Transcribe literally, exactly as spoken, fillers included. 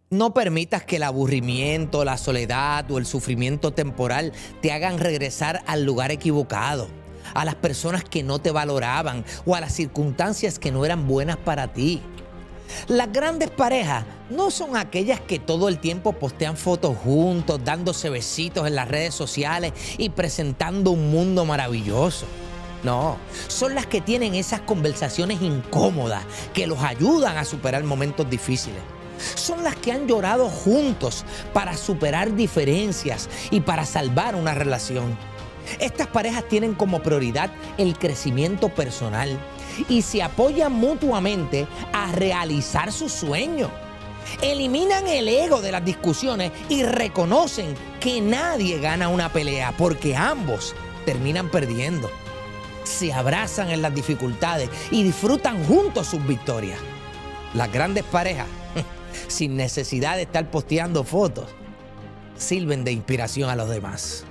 No permitas que el aburrimiento, la soledad o el sufrimiento temporal te hagan regresar al lugar equivocado, a las personas que no te valoraban o a las circunstancias que no eran buenas para ti. Las grandes parejas no son aquellas que todo el tiempo postean fotos juntos, dándose besitos en las redes sociales y presentando un mundo maravilloso. No, son las que tienen esas conversaciones incómodas que los ayudan a superar momentos difíciles. Son las que han llorado juntos para superar diferencias y para salvar una relación. Estas parejas tienen como prioridad el crecimiento personal y se apoyan mutuamente a realizar sus sueños. Eliminan el ego de las discusiones y reconocen que nadie gana una pelea porque ambos terminan perdiendo. Se abrazan en las dificultades y disfrutan juntos sus victorias. Las grandes parejas, sin necesidad de estar posteando fotos, sirven de inspiración a los demás.